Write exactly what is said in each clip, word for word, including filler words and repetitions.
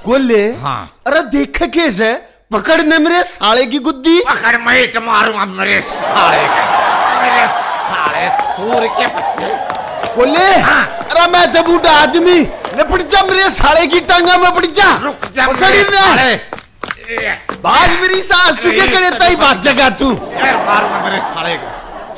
गोले हाँ। अरे देख कैसे पकड़ने मेरे साले की गुद्दी। पकड़ मैं मारूंगा मेरे साले के, मेरे साले सूर के बच्चे। गोले हाँ। अरे मैं तो बूढ़ा आदमी, लिपट जा मेरे साले की टांगा में पड़ जा। रुक जा पकड़ी मेरे साले। बाज मेरी सासू के करे तई बात जगा तू। यार मारूंगा मेरे साले को।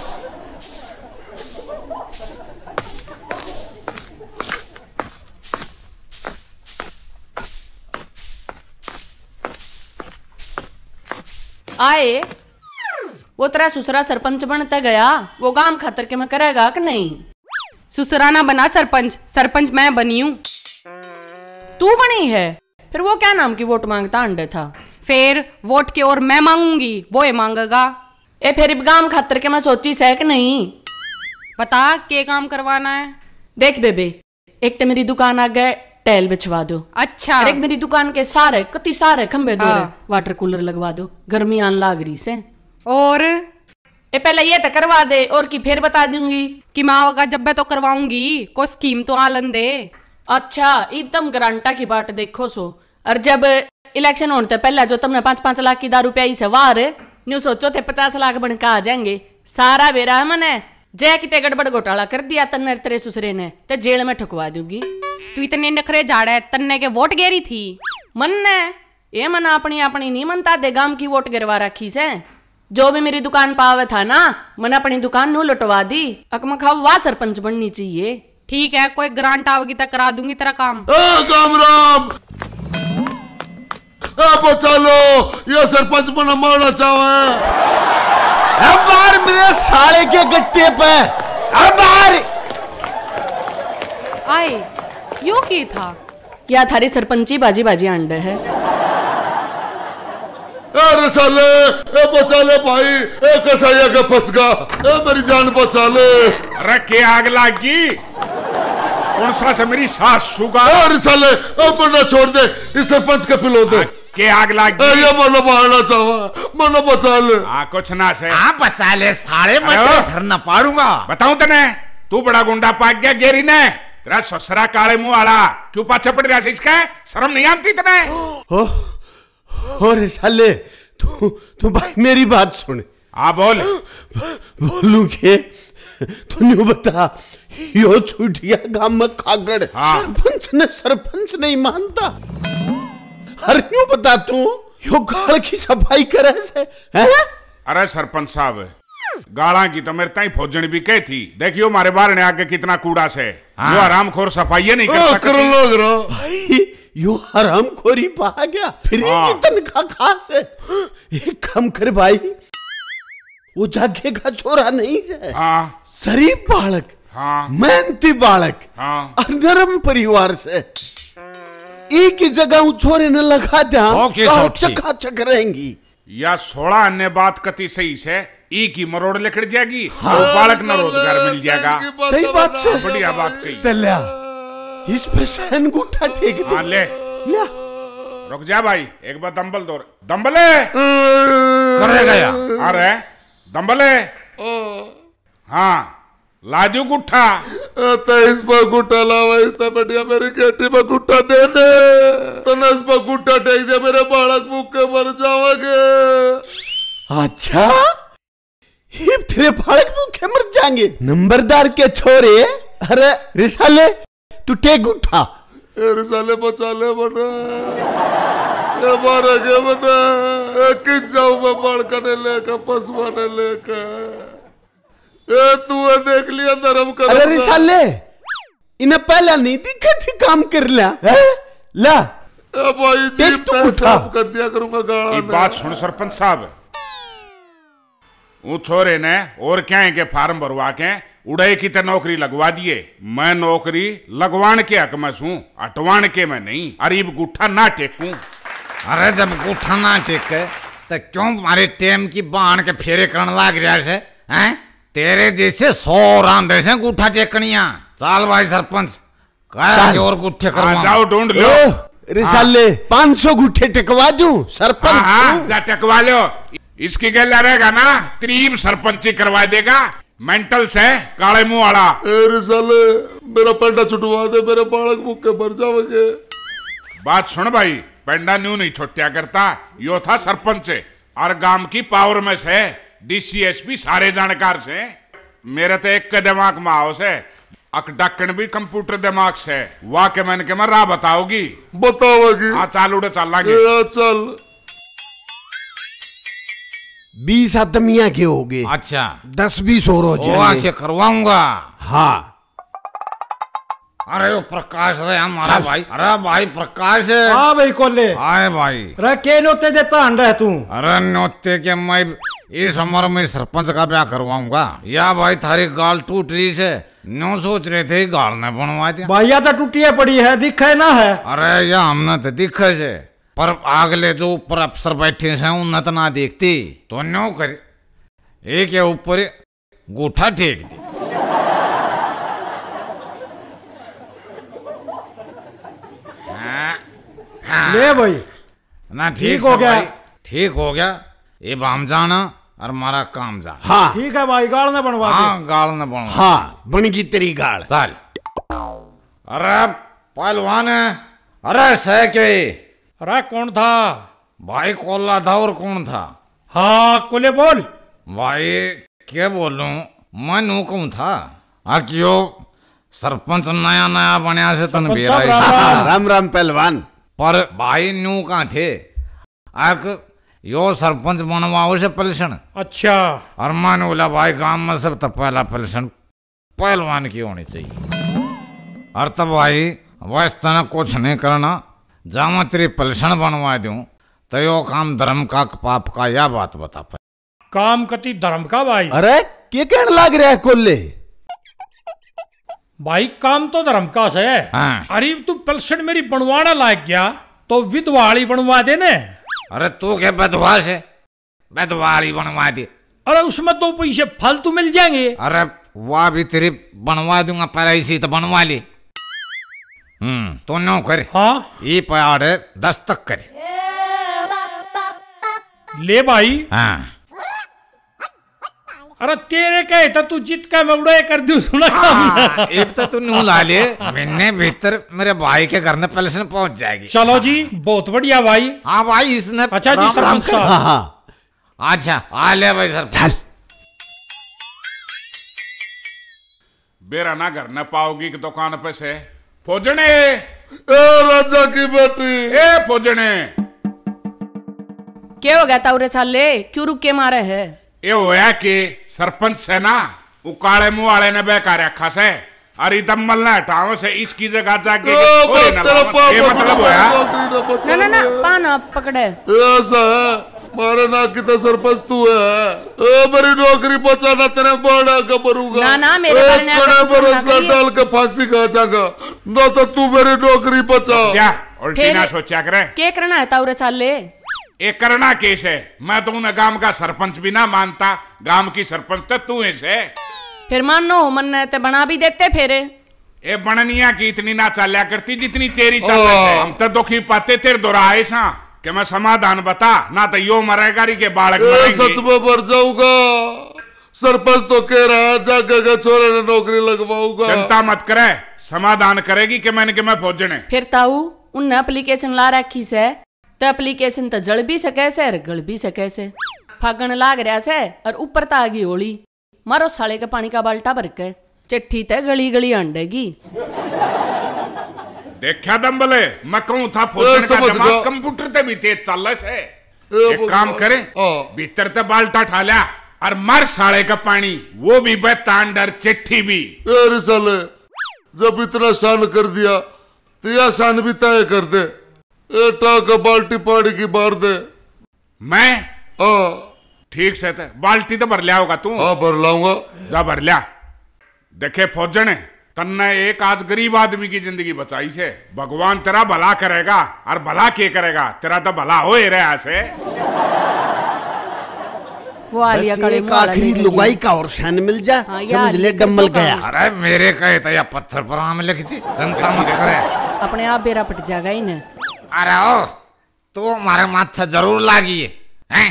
आए वो तेरा ससुरा सरपंच बनता गया, वो काम खातर के मैं करेगा कि नहीं? ससुरा ना बना सरपंच, सरपंच मैं बनी हूँ। तू बनी है? फिर वो क्या नाम की वोट मांगता अंडे था? फिर वोट की ओर मैं मांगूंगी, वो ये मांगेगा। ए फिर गांव खातर के मैं सोची से कि नहीं? बता के काम करवाना है। देख बेबे, एक तो मेरी दुकान आ गए टैल बिछवा दो। अच्छा। और एक मेरी दुकान के सारे कति सारे खंबे दो, हाँ। वाटर कूलर लगवा दो, गर्मी आन लाग रही से। और ए पहले ये तो करवा दे, और की फिर बता दूंगी कि माँ का जब मैं तो करवाऊंगी, कोई स्कीम तो आलन दे। अच्छा एकदम गारंटा की बात देखो सो। और जब इलेक्शन होने से पहले जो तुमने पांच पांच लाख की दारू पियाई से वार न्यू सोचो थे पचास लाख बन के आ जाएंगे। सारा बेरा मने जय किते गड़बड़ घोटाला कर दिया तन्ने तेरे ससुरे ने तो जेल में ठुकवा दूंगी। तू इतने नखरे झाड़ है, तन्ने के वोट गेरी थी। मन ने ये मना अपनी अपनी नहीं मनता दे गांव की वोट गिरवा रखी से। जो भी मेरी दुकान पावे था ना, मैंने अपनी दुकान नू लुटवा दी। अकमा खाओ वाह सरपंच बननी चाहिए। ठीक है, कोई ग्रांट आओगी तक करा दूंगी तेरा काम। कामराम बचा लो, ये सरपंच बना मारना चाहे। अब मार मेरे साले के गट्टे पे, अब मार। आए यो की था या थारी सरपंची बाजी बाजी अंडे है। अरे साले ए बचा ले भाई, ए कसाईया का फंस गया, ए मेरी जान बचा ले। अरे के आग लागी कौन सा से मेरी सासू का। अरे साले ए मरना छोड़ दे, इस सरपंच के पिलो दे। के आग लागी ये मरना मारना चाहा, मरना बचा ले। हाँ कुछ ना से। हाँ बचा ले साले, मैं तेरे सर न पाड़ूंगा। बताऊं तने, तू बड़ा गुंडा पाक गया गेरी ने। तेरा ससुरा काले मुंह वाला क्यों पाछे पड़ रहा है इसका? शर्म नहीं आती तने? अरे साले तू तू भाई मेरी बात सुन। हाँ बोल। बोलू के तू नहीं बता, यो छूट गया गांव में खागड़। हाँ। सरपंच ने सरपंच नहीं मानता। अरे क्यों बता तू यो गाल की सफाई करे से है? अरे सरपंच साहब, गाला की तो मेरे ताई फौजन भी कही थी। देखियो मारे बार ने आगे कितना कूड़ा से। हाँ। यो हरामखोर सफाई नहीं करता। कर लोग रो भाई, यो हरामखोरी पा गया फिर हाँ। की तनखा खास है। एक काम कर भाई, वो जागे का छोरा नहीं से। हाँ। शरीफ बालक, हाँ। मेहनती बालक, हाँ। और नरम परिवार से। एक ही जगह उस छोरे ने लगा दिया, चकाचक रहेंगी। या सोलह अन्य बात कति सही से ई की मरोड़ लिखड़ जाएगी। हाँ। तो बालक न रोजगार मिल जाएगा। सही बात से बढ़िया बात कही। तल्या इस पे सहन गुठा ठीक हाँ ले लिया। रुक जा भाई, एक बार दंबल दो। दंबले करेगा या? अरे दंबले हाँ लाजू गुट्ठा। तो इस पर गुट्टा लावा, इतना बढ़िया मेरी केटी में गुट्टा दे दे। तो न इस पर गुट्टा टेक दे, मेरे बालक भूखे मर जाओगे। अच्छा ये तेरे बालक भूखे मर जाएंगे? नंबरदार के छोरे। अरे रिसाले तू टेक गुट्ठा। रिसाले बचा ले बना, ये मारे के बना। किस जाऊं मैं बालकने लेकर, पशुआने लेकर। ए तू देख लिया धर्म कर। अरे रिसाले इन्हें पहला नहीं दिखा थी काम कर लिया है? ला ए भाई जीप तो उठा कर दिया करूंगा गाड़ा। ये बात सुन सरपंच साहब, वो छोरे ने और क्या है के फार्म भरवा के उड़े की तो नौकरी लगवा दिए। मैं नौकरी लगवान के हक में सू, हटवान के मैं नहीं। अरे गुट्ठा ना टेकूं। अरे जब गुट्ठा ना टेके तो क्यों तुम्हारे टेम की बाण के फेरे करने लग रहा है? हैं तेरे जैसे सौ रांधे से गुट्ठा टेकनिया। चल भाई सरपंच, कह और गुट्ठे करवा। जाओ ढूंढ लो। रिसाले पाँच सौ गुट्ठे टेकवा दूं सरपंच। हाँ, जा टेकवा लो। इसकी गल रहेगा ना, त्रीब सरपंची करवा देगा। मेंटल से काले मुंह वाला। रिसाले मेरा पेंडा छुटवा दे, मेरे बालक भूखे मर जाओगे। बात सुन भाई, पेंडा न्यू नहीं छोटिया करता, यो था सरपंच और गांव की पावर में से डीसीएसपी सारे जानकार से। मेरे तो एक के दिमाग में आओ से अक डक्कन भी कंप्यूटर दिमाग से वाह के मैंने के मैं राह बताओगी बताओगी। हाँ चाल उड़े चलांगे। ए, चल बीस आदमिया के हो गए। अच्छा दस बीस और हो वो जाएंगे। आके करवाऊंगा। हाँ अरे वो प्रकाश रे हमारा भाई। अरे भाई प्रकाश है। हाँ भाई कोले। आए भाई। अरे के नोते देता अंडा है तू। अरे नोते के मैं इस उम्र में सरपंच का ब्याह करवाऊंगा। या भाई थारी गाल टूट रही से नो सोच रहे थे गाल ने बनवा दिया। भैया तो टूटिया पड़ी है, दिखे ना है। अरे या हमने तो दिखे से पर आगले जो ऊपर अफसर बैठे हैं उन्हें तो ना देखती तो नो कर एक या ऊपर गूठा टेक दी। ले भाई ना ठीक ठीक हो है गया। भाई, ठीक हो गया। ये बाम जाना और हमारा काम जा। हाँ ठीक है भाई, गाड़ ने बनवा दे। हाँ गाल न बनवा। हाँ बनगी तेरी गाड़। चल। अरे पहलवान है। अरे सह के अरे कौन था? भाई कोल्ला था और कौन था? हाँ कोले बोल। भाई क्या बोलूं मैं नू कौन था आ क्यों सरपंच नया नया बनया से तन सरपंच बेरा साहब, ऐसा। राम राम राम पहलवान। पर भाई नू कहाँ थे आक यो सरपंच बनवाओ से पलसन। अच्छा और मान बोला भाई गांव में सब तो पहला पलसन पहलवान की होनी चाहिए। और तब भाई वैस तना कुछ नहीं करना जा मैं तेरी पलसन बनवा दूं तो यो काम धर्म का पाप का या बात बता पाए। काम कति धर्म का भाई। अरे क्या कहने लग रहा है कोल्ले? भाई काम तो धर्म का से है। हाँ। अरे तू पेंशन मेरी बनवाना लायक गया तो विधवाड़ी बनवा देने। अरे तू क्या बदवास है बदवाड़ी बनवा दे। अरे उसमें दो पैसे फालतू मिल जाएंगे। अरे वाह भी तेरी बनवा दूंगा पर ऐसी तो बनवा ले। हम्म तो नो कर। हाँ ये पहाड़ दस्तक कर। ले भाई। हाँ अरे तेरे कहे तो तू जित का मैं उड़ाए कर दूं सुना। हाँ, एक तो तू नू ला ले मैंने भीतर मेरे भाई के घर में पेंशन पहुंच जाएगी। चलो जी बहुत बढ़िया भाई। हाँ भाई इसने अच्छा जी राम राम सरपंच कर। हाँ साहब। हाँ अच्छा आ ले भाई सर चल। बेरा ना घर न पाओगी कि दुकान पे से फौजने। ए राजा की बेटी। ए फौजने क्या हो गया ताउरे छाले, क्यों रुक के मारे है? ये होया कि सरपंच से ना वो काले मुंह वाले ने बेकार रखा से अरे दम्मल ना हटाओ से इसकी जगह जाके ए, ओए ना तेरा लाओ। ये पापा मतलब होया ना ना ना पाना पकड़े। ऐसा है मारे ना की तो सरपंच तू है। ए मेरी नौकरी बचाना तेरे बड़ा का करूंगा। ना, ना, मेरे ए, बारे में कड़े आपको बरस ना करिए। डाल के फांसी खा जाएगा ना तो तू मेरी नौकरी बचा। क्या उल्टी फिर- ना सोचा करे। क्या करना है ताउरे छाले? ये करना केस है। मैं तो उन्हें गांव का सरपंच भी ना मानता, गांव की सरपंच तो तू है से। फिर मानो मन ते बना भी देते फिर। ये बननिया की इतनी ना चाल्या करती जितनी तेरी चाल है। हम तो दुखी पाते तेरे दोराए सा कि मैं समाधान बता ना तो यो मरेगा री के बालक ए, मरेंगे। सच में मर जाऊंगा। सरपंच तो कह रहा है जाके के छोरे ने नौकरी लगवाऊंगा। चिंता मत करे, समाधान करेगी कि मैंने कि मैं फौजने। फिर ताऊ उन एप्लीकेशन ला रखी से तो एप्लीकेशन तो जल भी सके से और गल भी सके से। फागण लाग रहा से और ऊपर तो आ गई होली। मारो साले के पानी का बाल्टा भर के चिट्ठी ते गली गली अंडेगी। देखा दम्बले मैं कहूं था फौजन का समझ दिमाग गया। कंप्यूटर ते भी तेज चल से। ए, एक काम करे हाँ। भीतर ते बाल्टा ठाल्या और मर साले का पानी वो भी बेतांडर चिट्ठी भी। ए रिसाले जब इतना शान कर दिया तो यह शान भी तय कर दे। ए टाक बाल्टी पानी की बार दे। मैं हाँ ठीक से ते बाल्टी तो भर लिया होगा तू। हाँ भर लाऊंगा। जा भर लिया। देखे फौजन तन्ने एक आज गरीब आदमी की जिंदगी बचाई से भगवान तेरा भला करेगा और भला के करेगा तेरा तो भला हो ही रहा से। वो आलिया बस कड़े एक मुंह वाला आखिरी निकल लुगाई गई। का और शान मिल जा हाँ, समझ यार, ले ये डम्बल तो गया। काम। अरे मेरे कहे तो या पत्थर पर आम लिखती चिंता मत करे। अपने आप बेरा पट जाएगा इन्हें। अरे ओ तू हमारे माथा जरूर लागी है हैं?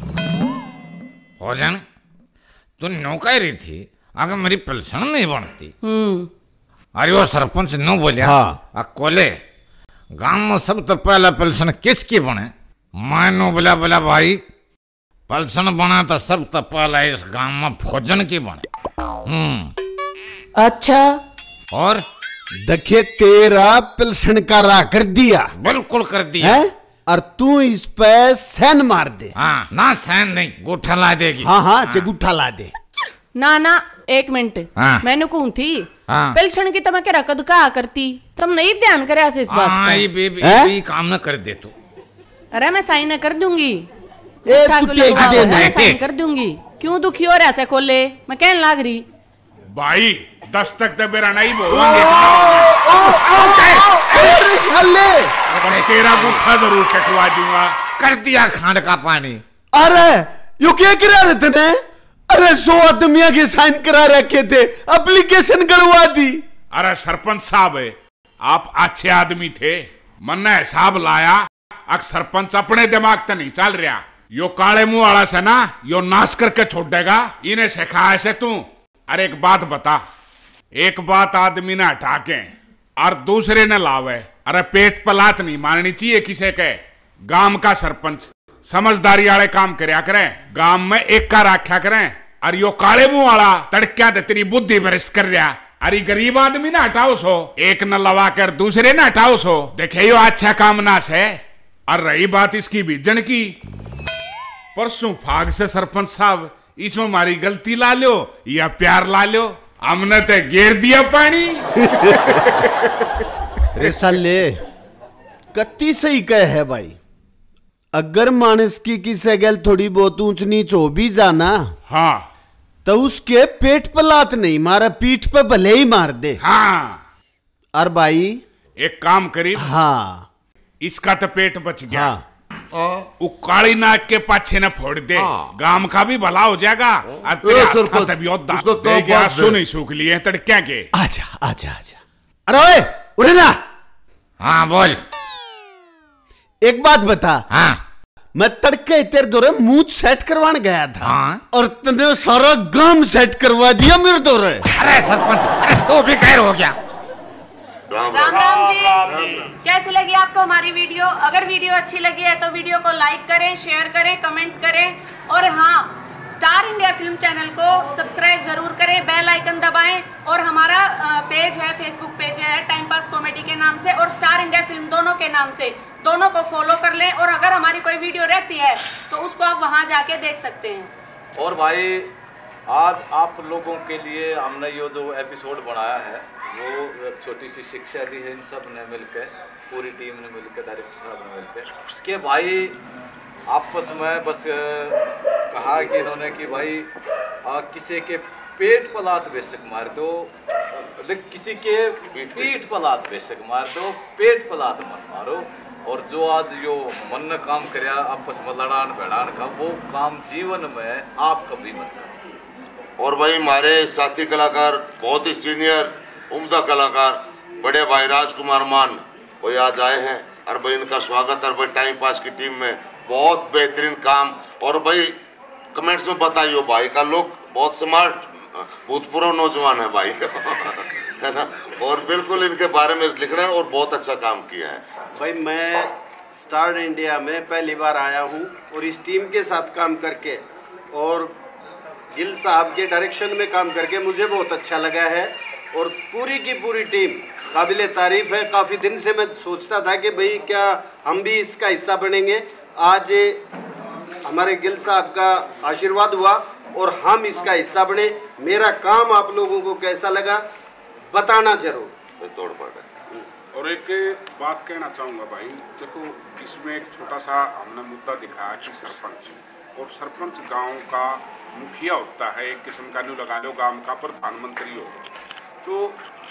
भोजन तू नो कह रही थी अगर मेरी पेंशन नहीं बनती। हम्म अरे वो सरपंच नो बोलिया हाँ। आ कोले गांव में सब तो पहला पेंशन किसकी बने? मैनू बोला बोला भाई पेंशन बना तो सब तो पहला इस गांव में भोजन की बने। हम्म अच्छा और देखे तेरा पेंशन का रा कर दिया, बिल्कुल कर दिया है? और तू इस पे सैन मार दे। हाँ ना सहन नहीं, गुठा ला देगी। हाँ हाँ चगुठा ला दे। ना ना एक मिनट, हाँ। मैंने कहूं थी हाँ। पेंशन की तम के रकद का करती, तुम नहीं ध्यान करे इस बात हाँ का। ये बेबी हैं? ये काम न कर दे तू। अरे मैं साइन कर दूंगी, ए ठाकुर तू टेक लगवा दे हुआ ना। है, साइन कर दूंगी। क्यों दुखी हो रहा है कोले? मैं कहने लाग रही भाई दस तक तो मेरा नहीं बोलेंगे, तेरा गुठा जरूर कटवा दूंगा। कर दिया खांड का पानी। अरे यू क्या करा रहे थे ने? अरे सौ आदमिया के साइन करा रखे थे, एप्लीकेशन करवा दी। अरे सरपंच साहब आप अच्छे आदमी थे, मन ने हिसाब लाया, अक सरपंच अपने दिमाग तो नहीं चल रहा, यो काले मुंह वाला से ना यो नाश करके छोड़ देगा, इन्हें सिखाया से तू। अरे एक बात बता, एक बात आदमी ने हटा के और दूसरे ने लावे, अरे पेट पलात नहीं मारनी चाहिए किसी के। गांव का सरपंच समझदारी वाले काम करया करें, गांव में एक का रखा करें, और यो काले मुंह वाला तड़क्या दे तेरी बुद्धि भ्रष्ट कर रहा। अरे गरीब आदमी ना हटाओ सो, एक न लवा कर दूसरे न हटाओ सो, देखे यो अच्छा काम ना से। और रही बात इसकी बीजन की, परसों फाग से सरपंच साहब इसमें हमारी गलती ला लो या प्यार ला लो, हमने तो घेर दिया पानी। रे साले कत्ती सही कहे है भाई, अगर मानस की किसे गल थोड़ी बहुत ऊंच नीच हो भी जाना, हाँ तो उसके पेट पर लात नहीं मारा, पीठ पे भले ही मार दे। हाँ और भाई एक काम करी, हाँ इसका तो पेट बच गया, हाँ वो काली नाक के पाछे न फोड़ दे, गांव का भी भला हो जाएगा। और तेरे हाथ का तबीयत दा- उसको कब देगा, बात दे। सुनी सूख लिए तड़क्या के। आजा आजा आजा। अरे ओए उड़े ना, हाँ बोल। एक बात बता, हाँ मैं तड़के तेरे दौरे मुंह सेट करवाने गया था, हाँ। और तने सारा गांव सेट करवा दिया मेरे दौरे। अरे सरपंच, अरे तू भी खैर हो गया। राम राम जी, कैसी लगी आपको हमारी वीडियो? अगर वीडियो अच्छी लगी है तो वीडियो को लाइक करें, शेयर करें, कमेंट करें, और हाँ स्टार इंडिया फिल्म चैनल को सब्सक्राइब जरूर करें, बेल आइकन दबाएं, और हमारा पेज है, फेसबुक पेज है टाइम पास कॉमेडी के नाम से, और स्टार इंडिया फिल्म दोनों के नाम से, दोनों को फॉलो कर लें। और अगर हमारी कोई वीडियो रहती है तो उसको आप वहां जाके देख सकते हैं। और भाई आज आप लोगों के लिए हमने ये जो एपिसोड बनाया है वो एक छोटी सी शिक्षा दी है इन सब ने मिलकर, पूरी टीम ने मिलकर, डायरेक्टर साहब ने मिलकर, कि भाई आपस में बस कहा कि इन्होंने कि भाई आ, किसी के पेट पलात बेशक मार दो, लेकिन किसी के पीठ पलात बेशक मार दो, पेट पलात मत मारो। और जो आज यो मन ने काम करया आपस में लड़ान भिड़ान का, वो काम जीवन में आप कभी मत करो। और भाई हमारे साथी कलाकार, बहुत ही सीनियर उम्दा कलाकार बड़े भाई राजकुमार मान वो आज आए हैं, और भाई इनका स्वागत। और भाई टाइम पास की टीम में बहुत बेहतरीन काम, और भाई कमेंट्स में बताइए भाई का लोग बहुत स्मार्ट भूतपूर्व नौजवान है भाई है ना, और बिल्कुल इनके बारे में लिख रहे हैं और बहुत अच्छा काम किया है। भाई मैं स्टार इंडिया में पहली बार आया हूँ, और इस टीम के साथ काम करके और गिल साहब के डायरेक्शन में काम करके मुझे बहुत अच्छा लगा है, और पूरी की पूरी टीम काबिले तारीफ है। काफ़ी दिन से मैं सोचता था कि भाई क्या हम भी इसका हिस्सा बनेंगे, आज हमारे गिल साहब का आशीर्वाद हुआ और हम इसका हिस्सा बने। मेरा काम आप लोगों को कैसा लगा बताना जरूर। तोड़ पड़ रहा है। और एक बात कहना चाहूँगा भाई, देखो इसमें एक छोटा सा हमने मुद्दा दिखाया कि सरपंच, और सरपंच गांव का मुखिया होता है, एक किस्म का न्यू लगा लो गांव का प्रधानमंत्री हो, तो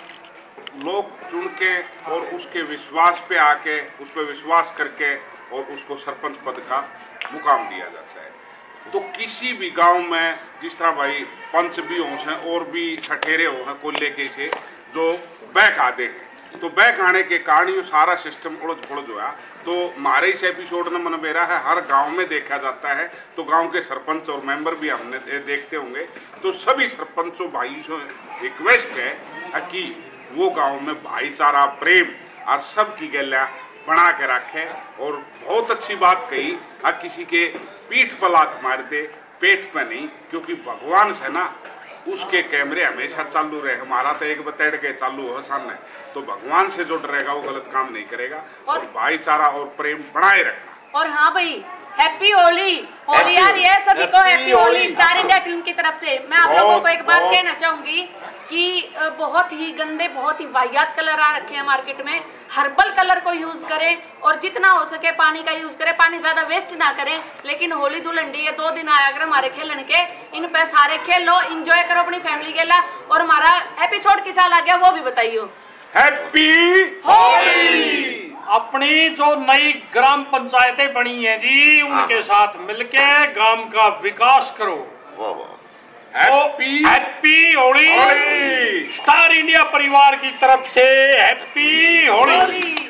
लोग चुन के और उसके विश्वास पे आके, उस पर विश्वास करके और उसको सरपंच पद का मुकाम दिया जाता है। तो किसी भी गांव में जिस तरह भाई पंच भी हो हैं और भी ठठेरे हो हैं कोल्ले के से जो बैक आते हैं, तो बैक आने के कारण ये सारा सिस्टम उलझ पुलझ हुआ। तो हमारे इस एपिसोड में मन मेरा है हर गांव में देखा जाता है, तो गांव के सरपंच और मेंबर भी हमने देखते होंगे, तो सभी सरपंचों भाई से रिक्वेस्ट है कि वो गांव में भाईचारा, प्रेम और सब की गैला बना के रखे। और बहुत अच्छी बात कही, आ किसी के पीठ पर लात मार दे, पेट पे नहीं, क्योंकि भगवान से ना उसके कैमरे हमेशा चालू रहे। हमारा तो एक बतेड़ के चालू हो सामने, तो भगवान से जो डरेगा वो गलत काम नहीं करेगा। और, और भाईचारा और प्रेम बनाए रखना। और हाँ भाई, हैप्पी होली। होली आ रही है, सभी को happy Holi star India film की तरफ से। मैं आप लोगों को एक बात कहना चाहूंगी कि बहुत ही गंदे, बहुत ही वाहियात कलर आ रखे हैं मार्केट में। हर्बल कलर को यूज करें और जितना हो सके पानी का यूज करें, पानी ज्यादा वेस्ट ना करें। लेकिन होली धुलंडी है, दो दिन आया कर हमारे खेलन के, इन पे सारे खेलो, एंजॉय करो अपनी फैमिली के ला। और हमारा एपिसोड किसा लग गया वो भी बताइयो। हैप्पी होली। अपनी जो नई ग्राम पंचायतें बनी हैं जी, उनके साथ मिलके गांव का विकास करो। Happy happy Holi. Star India परिवार की तरफ से हैप्पी होली।